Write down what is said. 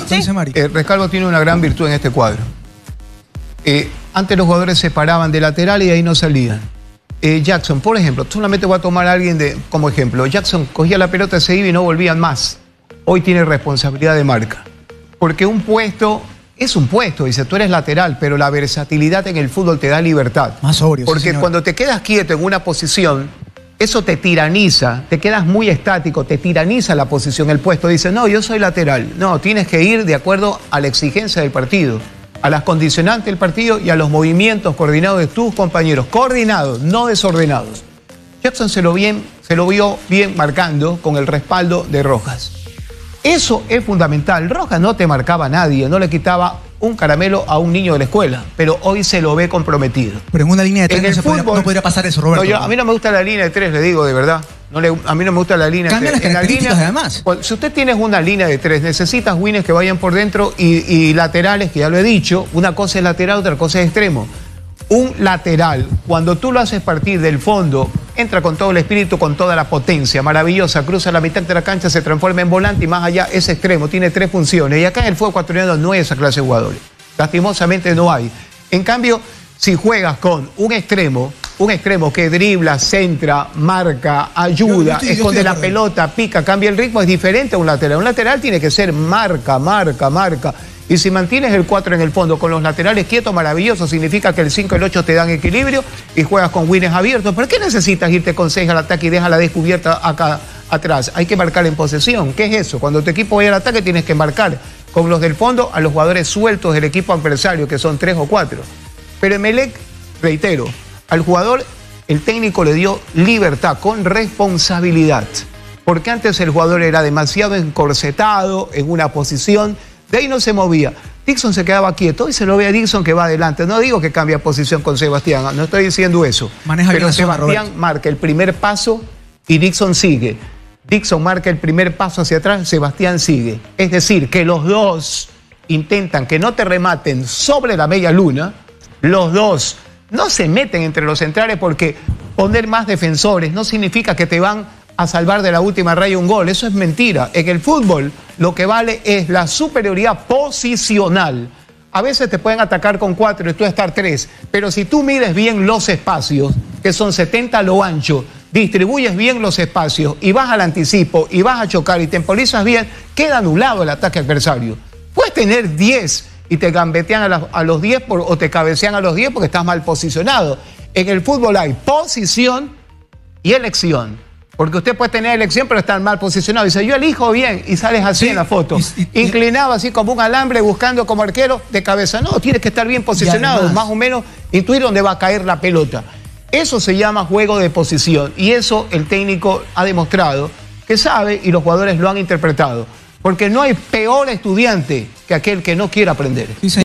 Sí. Rescalvo tiene una gran virtud en este cuadro. Antes los jugadores se paraban de lateral y de ahí no salían. Jackson, por ejemplo, solamente voy a tomar a alguien como ejemplo. Jackson cogía la pelota, se iba y no volvían más. Hoy tiene responsabilidad de marca. Porque un puesto es un puesto, dice, tú eres lateral, pero la versatilidad en el fútbol te da libertad. Más sobrio. Porque cuando te quedas quieto en una posición, eso te tiraniza, te quedas muy estático, te tiraniza la posición, el puesto. Dice, no, yo soy lateral. No, tienes que ir de acuerdo a la exigencia del partido, a las condicionantes del partido y a los movimientos coordinados de tus compañeros. Coordinados, no desordenados. Jackson se lo vio bien marcando con el respaldo de Rojas. Eso es fundamental. Rojas no te marcaba a nadie, no le quitaba un caramelo a un niño de la escuela, pero hoy se lo ve comprometido. Pero en una línea de tres no podría pasar eso, Roberto. No, a mí no me gusta la línea de tres, le digo de verdad. A mí no me gusta la línea de tres. Cambia las características además. Si usted tiene una línea de tres, necesitas wings que vayan por dentro y laterales, que ya lo he dicho. Una cosa es lateral, otra cosa es extremo. Un lateral, cuando tú lo haces partir del fondo, entra con todo el espíritu, con toda la potencia, maravillosa, cruza la mitad de la cancha, se transforma en volante y más allá es extremo, tiene tres funciones. Y acá en el fútbol ecuatoriano no hay esa clase de jugadores. Lastimosamente no hay. En cambio, si juegas con un extremo que dribla, centra, marca, ayuda, esconde la pelota, pica, cambia el ritmo, es diferente a un lateral. Un lateral tiene que ser marca. Y si mantienes el 4 en el fondo con los laterales quietos, maravilloso, significa que el 5 y el 8 te dan equilibrio y juegas con wings abiertos. ¿Por qué necesitas irte con 6 al ataque y dejas la descubierta acá atrás? Hay que marcar en posesión. ¿Qué es eso? Cuando tu equipo vaya al ataque tienes que marcar con los del fondo a los jugadores sueltos del equipo adversario, que son 3 o 4. Pero Emelec, reitero, al jugador el técnico le dio libertad con responsabilidad. Porque antes el jugador era demasiado encorsetado en una posición. De ahí no se movía. Dixon se quedaba quieto y se lo ve a Dixon que va adelante. No digo que cambia posición con Sebastián, no estoy diciendo eso. Pero Sebastián marca el primer paso y Dixon sigue. Dixon marca el primer paso hacia atrás, Sebastián sigue. Es decir, que los dos intentan que no te rematen sobre la media luna. Los dos no se meten entre los centrales porque poner más defensores no significa que te van a salvar de la última raya un gol. Eso es mentira. En el fútbol lo que vale es la superioridad posicional. A veces te pueden atacar con 4 y tú estar 3, pero si tú mides bien los espacios, que son 70 a lo ancho, distribuyes bien los espacios y vas al anticipo y vas a chocar y temporizas bien, queda anulado el ataque adversario. Puedes tener 10 y te gambetean a los 10 o te cabecean a los 10 porque estás mal posicionado. En el fútbol hay posición y elección. Porque usted puede tener elección, pero estar mal posicionado. Dice, yo elijo bien, y sales así en la foto. Inclinado así como un alambre, buscando como arquero de cabeza. No, tienes que estar bien posicionado, además, más o menos intuir dónde va a caer la pelota. Eso se llama juego de posición. Y eso el técnico ha demostrado que sabe y los jugadores lo han interpretado. Porque no hay peor estudiante que aquel que no quiere aprender.